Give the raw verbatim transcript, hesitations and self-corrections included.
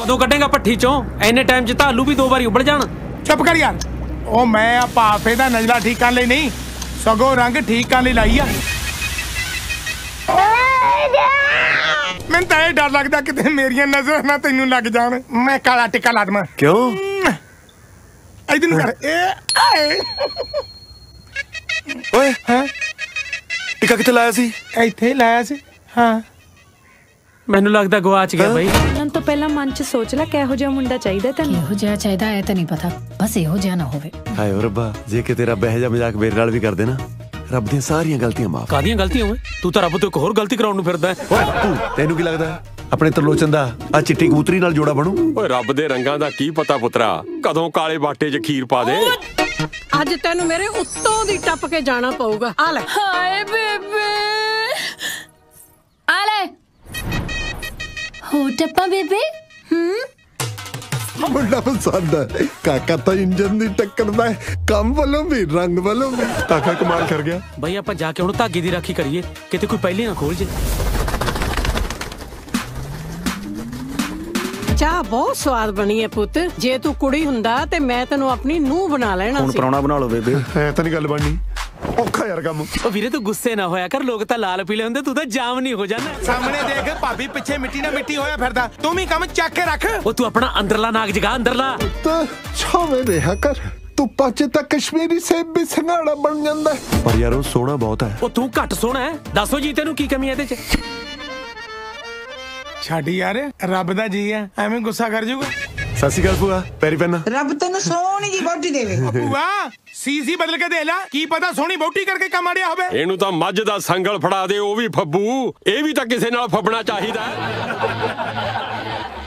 कदों कटेगा भट्ठी चों? इन्ने टाइम च आलू भी दो बारी उबल जान। चुप कर यार। ओ मैं आ भाफे दा नजला ठीक करने नहीं, सगों रंग ठीक करने लाई आ। मैं तो ये डर लगता कि मेरिया नजर ना तेनू लग जान। मैं काला टिक्का ला देवां। क्यों? इधर कर। ए ओए हां टिक्का कित्थे लाया सी? ਇੱਥੇ ਲਾਇਆ ਸੀ। ਹਾਂ ਮੈਨੂੰ ਲੱਗਦਾ ਗਵਾਚ ਗਿਆ ਬਈ। ਉਹਨਾਂ ਤੋਂ ਪਹਿਲਾਂ ਮਨ 'ਚ ਸੋਚ ਲੈ ਕਿਹੋ ਜਿਹਾ ਮੁੰਡਾ ਚਾਹੀਦਾ ਤੈਨੂੰ। ਇਹੋ ਜਿਹਾ ਚਾਹੀਦਾ ਹੈ ਤਾਂ ਨਹੀਂ ਪਤਾ, ਬਸ ਇਹੋ ਜਿਹਾ ਨਾ ਹੋਵੇ। ਹਾਏ ਓ ਰੱਬਾ, ਜੇ ਕਿਤੇ ਰੱਬ ਇਹੋ ਜਿਹਾ ਮਜ਼ਾਕ ਮੇਰੇ ਨਾਲ ਵੀ ਕਰਦੇ ਨਾ, ਰੱਬ ਦੀਆਂ ਸਾਰੀਆਂ ਗਲਤੀਆਂ ਮਾਫ। ਕਾਦੀਆਂ ਗਲਤੀਆਂ ਓਏ? ਤੂੰ ਤਾਂ ਰੱਬ ਤੋਂ ਇੱਕ ਹੋਰ ਗਲਤੀ ਕਰਾਉਣ ਨੂੰ ਫਿਰਦਾ ਹੈ। ਓਏ ਤੂੰ ਤੈਨੂੰ ਕੀ ਲੱਗਦਾ ਆਪਣੇ ਤਰਲੋਚਨ ਦਾ ਆ ਚਿੱਟੀ ਕਬੂਤਰੀ ਨਾਲ ਜੋੜਾ ਬਣੂ? ਓਏ ਰੱਬ ਦੇ ਰੰਗਾਂ ਦਾ ਕੀ ਪਤਾ ਪੁੱਤਰਾ, ਕਦੋਂ ਕਾਲੇ ਬਾਟੇ 'ਚ ਖੀਰ ਪਾ ਦੇ। ਅੱਜ ਤੈਨੂੰ ਮੇਰੇ ਉੱਤੋਂ ਦੀ ਟੱਪ ਕੇ ਜਾਣਾ ਪਊਗਾ। ਆ ਲੈ। ਹਾਏ ਬੇਬੇ ਆ ਲੈ ਹੋ ਟੱਪਾ ਬੇਬੇ। ਹੂੰ ਮੁੰਡਾ ਪਸੰਦ ਹੈ ਕਾਕਾ ਤਾਂ ਇੰਜਨ ਦੀ ਟੱਕਰ ਦਾ ਕੰਮ ਵੱਲੋਂ ਵੀ ਰੰਗ ਵੱਲੋਂ ਵੀ ਕਾਕਾ ਕਮਾਲ ਕਰ ਗਿਆ ਬਈ। ਆਪਾਂ ਜਾ ਕੇ ਹੁਣ ਧਾਗੇ ਦੀ ਰਾਖੀ ਕਰੀਏ, ਕਿਤੇ ਕੋਈ ਪਹਿਲੇ ਨਾ ਖੋਲ ਜੇ। ਚਾਹ ਬਹੁਤ ਸਵਾਦ ਬਣੀ ਹੈ ਪੁੱਤ। ਜੇ ਤੂੰ ਕੁੜੀ ਹੁੰਦਾ ਤੇ ਮੈਂ ਤੈਨੂੰ ਆਪਣੀ ਨੂੰਹ ਬਣਾ ਲੈਣਾ ਹੁਣ ਸੀ। ਪਰੌਣਾ ਬਣਾ ਲਓ ਬੇਬੇ। ਐ ਤਾਂ ਨਹੀਂ ਗੱਲ ਬਣਨੀ, ਔਖਾ ਯਾਰ ਕੰਮ। ਓ ਵੀਰੇ ਤੂੰ ਗੁੱਸੇ ਨਾ ਹੋਇਆ ਕਰ, ਲੋਕ ਤਾਂ ਲਾਲ ਪੀਲੇ ਹੁੰਦੇ, ਤੂੰ ਤਾਂ ਜਾਮ ਨਹੀਂ ਹੋ ਜਾਣਾ। ਸਾਹਮਣੇ ਦੇਖ ਭਾਬੀ ਪਿੱਛੇ ਮਿੱਟੀ ਨਾਲ ਮਿੱਟੀ ਹੋਇਆ ਫਿਰਦਾ, ਤੂੰ ਵੀ ਕੰਮ ਚੱਕ ਕੇ ਰੱਖ। ਉਹ ਤੂੰ ਆਪਣਾ ਅੰਦਰਲਾ ਨਾਗ ਜਗਾ, ਅੰਦਰਲਾ। ਤਾਂ ਛਾਵੇਂ ਰਿਹਾ ਕਰ, ਧੁੱਪਾਂ 'ਚ ਤਾਂ ਕਸ਼ਮੀਰੀ ਸੇਬ ਵੀ ਸੰਘਾੜਾ ਬਣ ਜਾਂਦਾ। ਪਰ ਯਾਰ ਉਹ ਸੋਹਣਾ ਬਹੁਤ ਹੈ। ਉਹ ਤੂੰ ਘੱਟ ਸੋਹਣਾ ਹੈ। ਦੱਸੋ ਜੀ ਤੈਨੂੰ ਕੀ ਕਮੀ ਹੈ ਇਹਦੇ 'ਚ? ਛੱਡ ਯਾਰ, ਰੱਬ ਦਾ ਜੀ ਆ, ਐਵੇਂ ਗੁੱਸਾ ਕਰ ਜਾਊਗਾ। ਸਤਿ ਸ਼੍ਰੀ ਅਕਾਲ ਭੂਆ, ਪੈਰੀ ਪੈਣਾ। ਰੱਬ ਤੈਨੂੰ ਸੋਹਣੀ ਜੀ ਬੋਟੀ ਦੇਵੇ। ਭੂਆ ਸੀਸੀ ਬਦਲ ਕੇ ਦੇ ਲੈ, ਕੀ ਪਤਾ ਸੋਹਣੀ ਬੋਟੀ ਕਰਕੇ ਕੰਮ ਆੜਿਆ ਹੋਵੇ। ਇਹਨੂੰ ਤਾਂ ਮੱਝ ਦਾ ਸੰਗਲ ਫੜਾ ਦੇ, ਉਹ ਵੀ ਫੱਬੂ। ਇਹ ਵੀ ਤਾਂ ਕਿਸੇ ਨਾਲ ਫੱਬਣਾ ਚਾਹੀਦਾ।